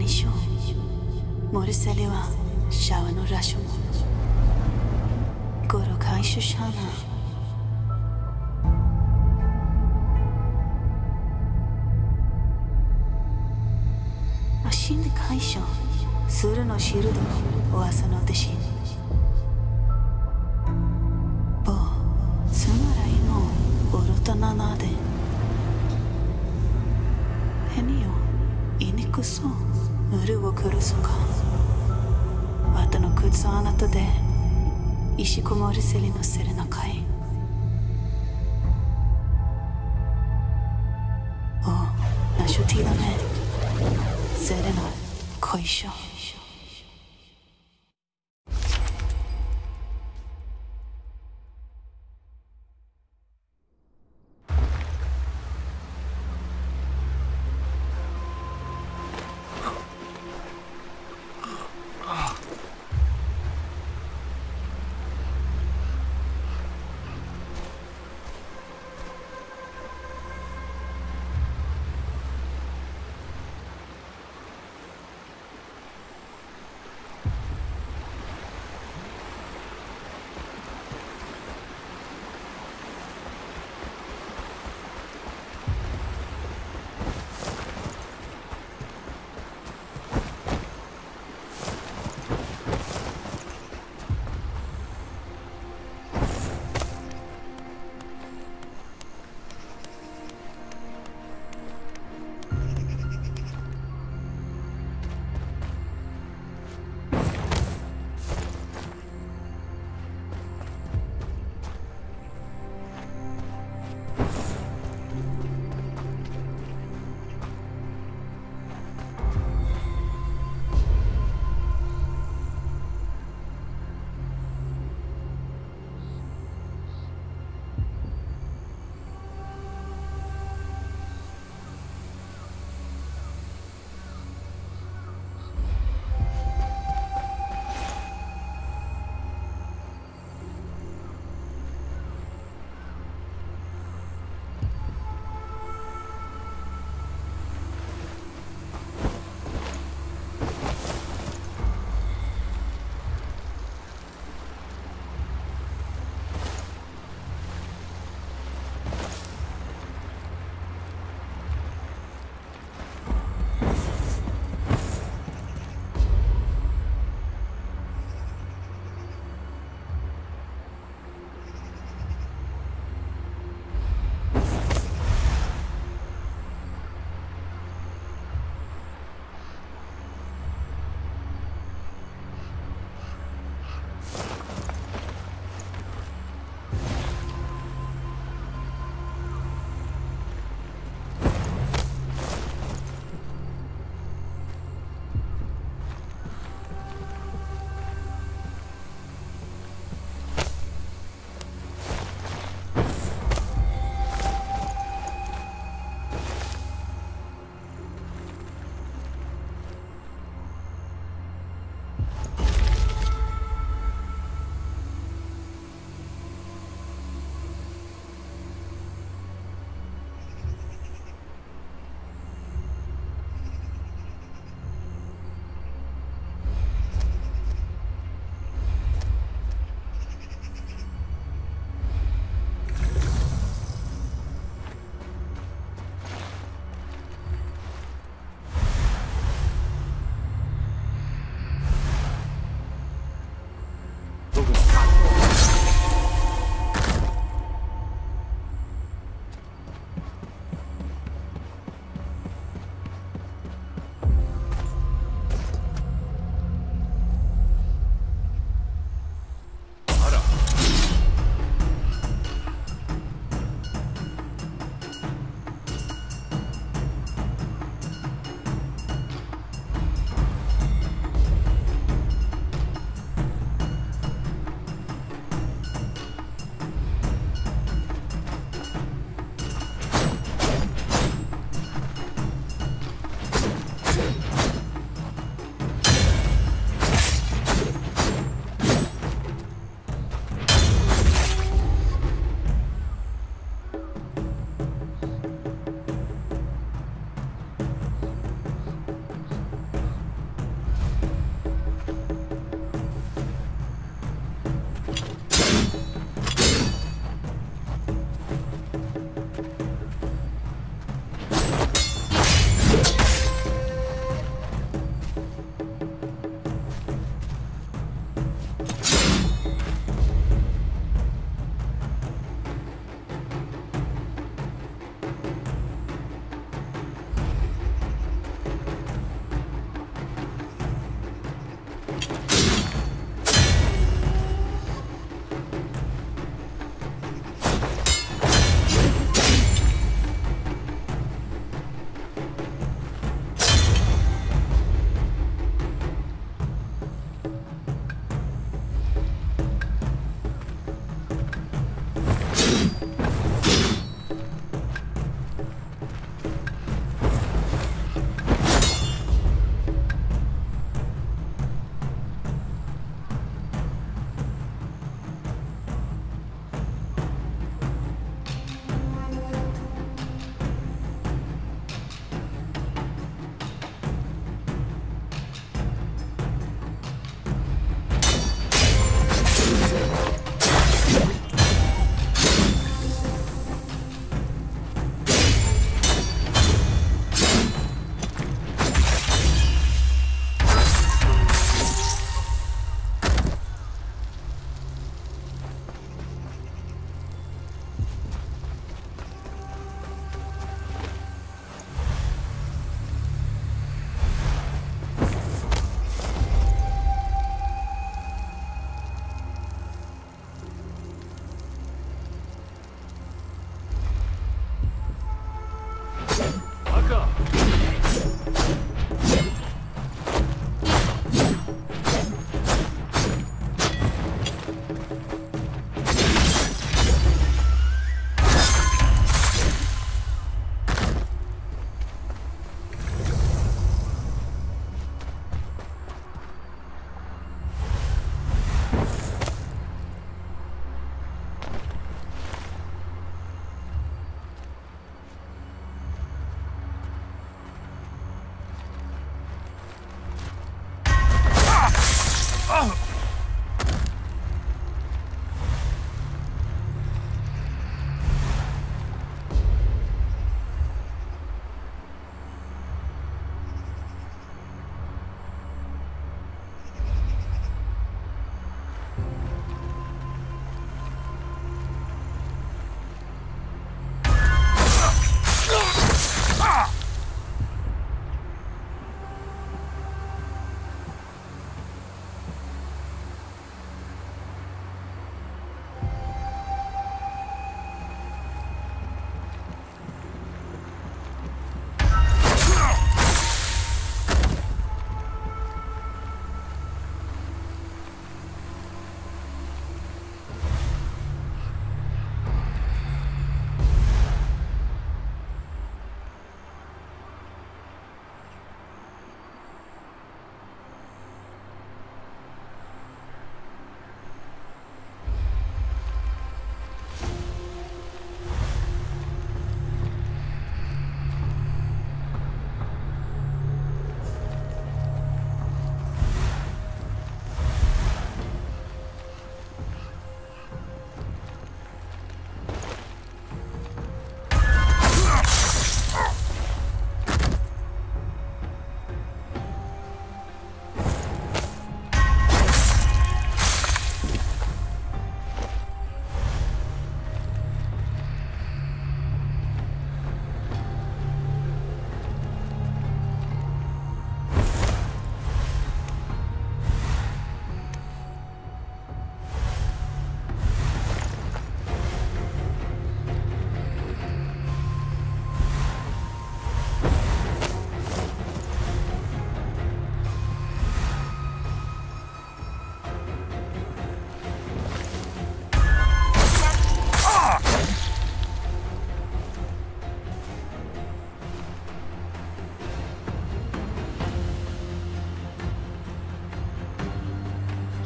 象モルセレはシャワのラシュモゴロ回収シャナマシンで解消するのシールドお朝の弟子ボーつまらいのオロタナナでヘニオイニクソムルを殺すかあとの靴あなたで石こもりせりのせれなかいおなしゅティだねせれの恋性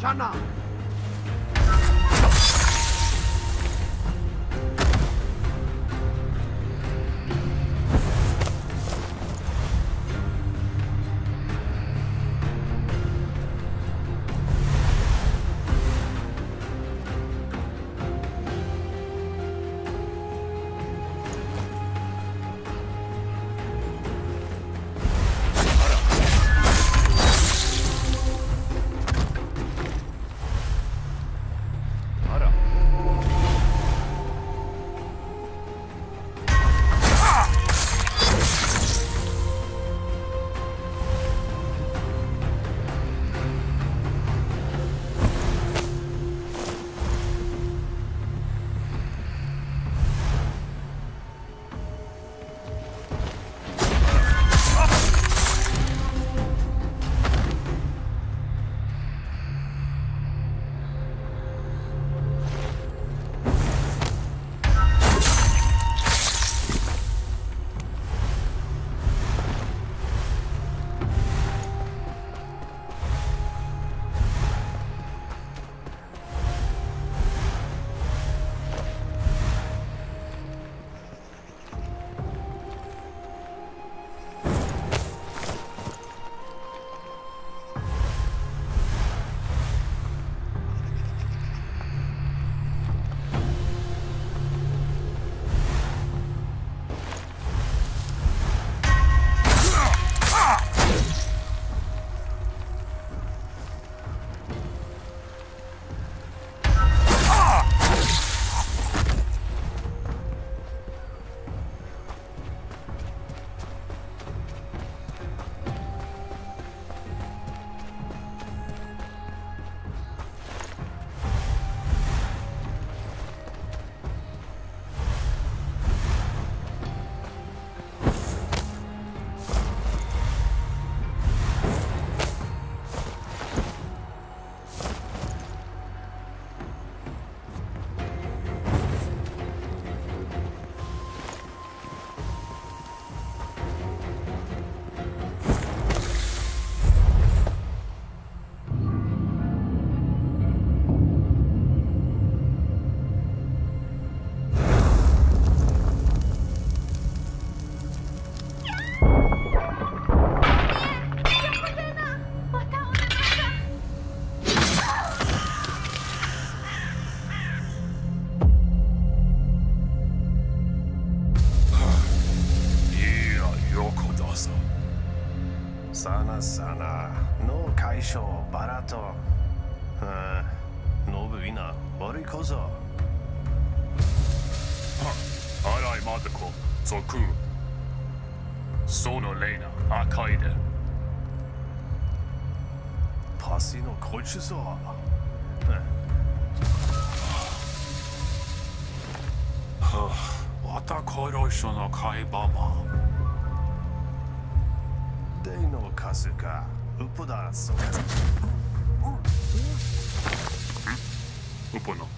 sana. さなの解消バラとノブイナ悪いこそは洗いまでこ続そのレイナ赤いでパシのこいつぞまた殺しの会話もデイの数かウポだそうウポの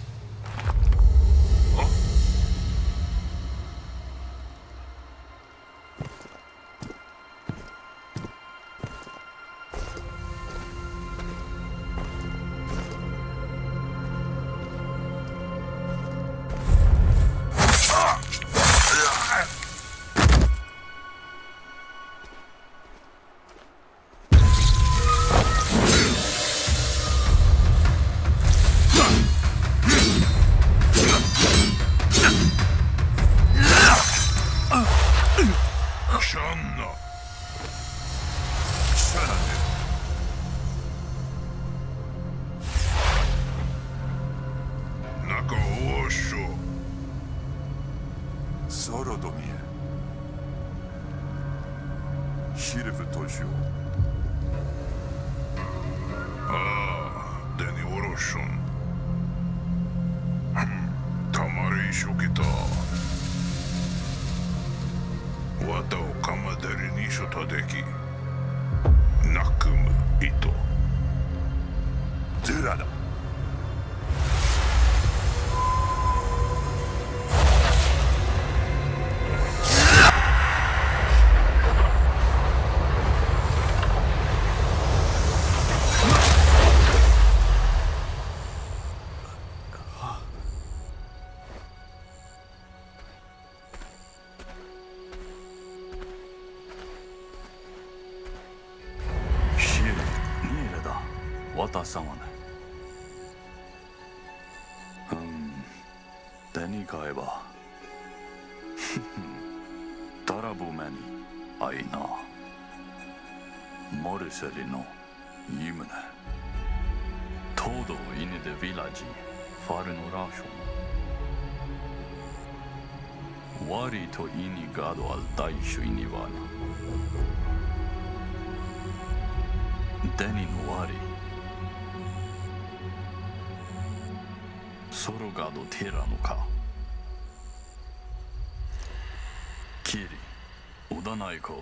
渡さまね。手に買えばタラブメに会いな。モルセリのイムネtodo ini de village fare no rasho wari to ini gado al daishu inivana deni no wari soro gado tera no ka kiri udanai ko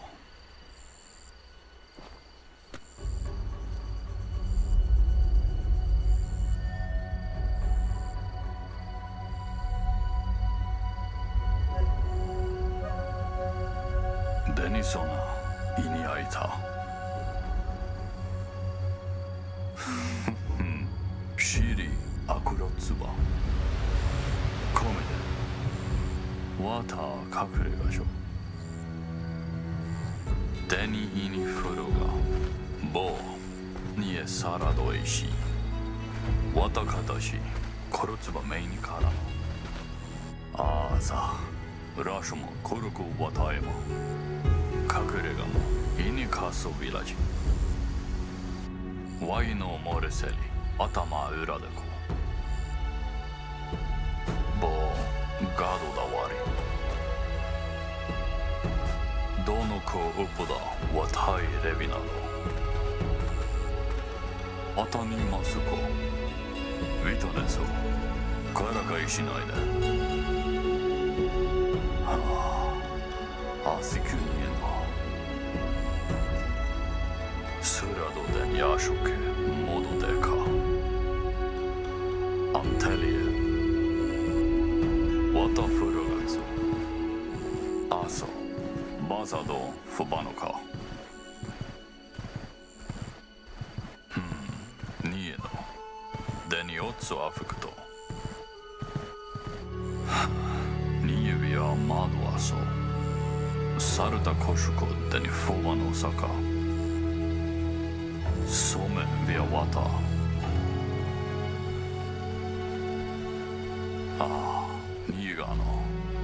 デニソナ胃に開いたシリアクロツバコメデワター隠れがしょデニイニフルがボーニエサラドエシワタカタシコロツバメイニカラあーさラシュもコルクワタエも隠れ家もイニカソビラジワイノモレセリ頭裏でこボーガドだわりどの子ウプダワタイレビナドアタニマスコウィトネソからかいしないではあアシクニエノスラドデンヤショケモドデカアンテリエワタフルガンゾアソバザドフバノカニエノデニオッツォアフクトニエビアマドアソサルタコシュコデニフォバノサカソメビアワタああニガノ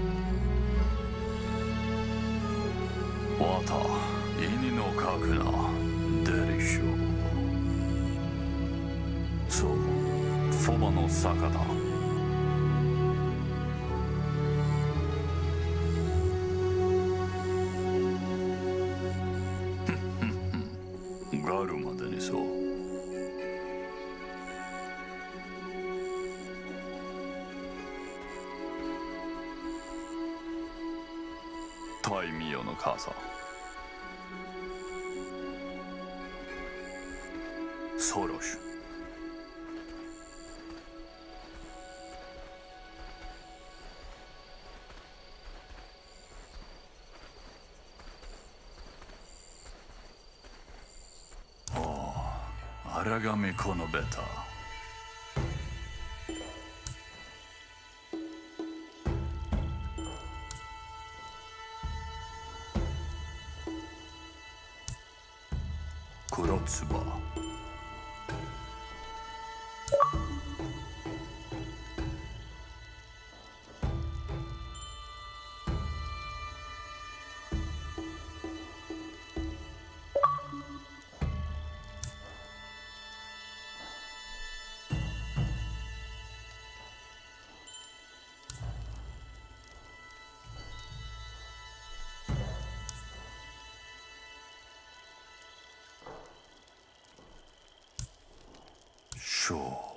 ワタイニのカクナデリショそうフォバノサカだガルまでにそうタイミヨの母さんソロシュアラガミコのベタクロツバショー